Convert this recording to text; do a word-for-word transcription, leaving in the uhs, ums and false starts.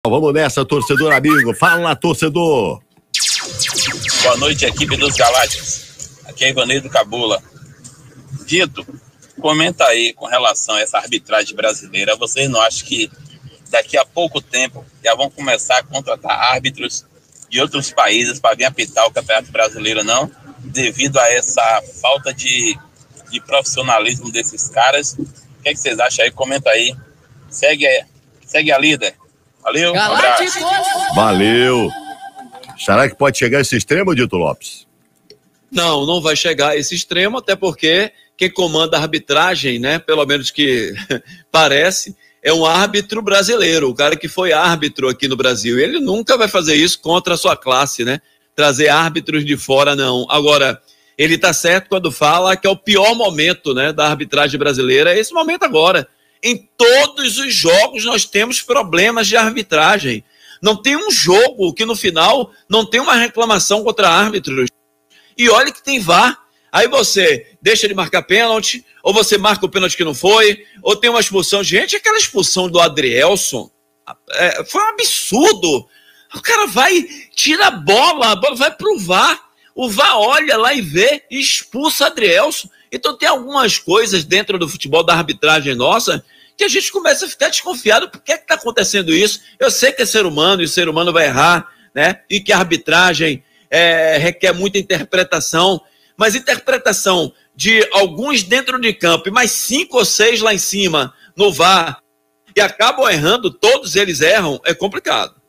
Vamos nessa, torcedor amigo. Fala, torcedor. Boa noite, equipe dos Galácticos. Aqui é Ivanildo Cabula. Dito, comenta aí com relação a essa arbitragem brasileira. Vocês não acham que daqui a pouco tempo já vão começar a contratar árbitros de outros países para vir apitar o Campeonato Brasileiro, não? Devido a essa falta de, de profissionalismo desses caras. O que, é que vocês acham aí? Comenta aí. Segue, segue a líder. Valeu, um abraço. Valeu. Será que pode chegar a esse extremo, Dito Lopes? Não, não vai chegar a esse extremo, até porque quem comanda a arbitragem, né, pelo menos que parece, é um árbitro brasileiro, o cara que foi árbitro aqui no Brasil. Ele nunca vai fazer isso contra a sua classe, né? Trazer árbitros de fora, não. Agora, ele tá certo quando fala que é o pior momento, né, da arbitragem brasileira, é esse momento agora. Em todos os jogos nós temos problemas de arbitragem. Não tem um jogo que no final não tem uma reclamação contra árbitros. E olha que tem V A R. Aí você deixa de marcar pênalti, ou você marca o pênalti que não foi, ou tem uma expulsão. Gente, aquela expulsão do Adrielson é, foi um absurdo. O cara vai, tira a bola, a bola vai pro V A R. O V A R olha lá e vê e expulsa Adrielson. Então tem algumas coisas dentro do futebol, da arbitragem nossa, que a gente começa a ficar desconfiado. Por que é que está acontecendo isso? Eu sei que é ser humano e o ser humano vai errar, né? E que a arbitragem é, requer muita interpretação, mas interpretação de alguns dentro de campo e mais cinco ou seis lá em cima no V A R e acabam errando, todos eles erram, é complicado.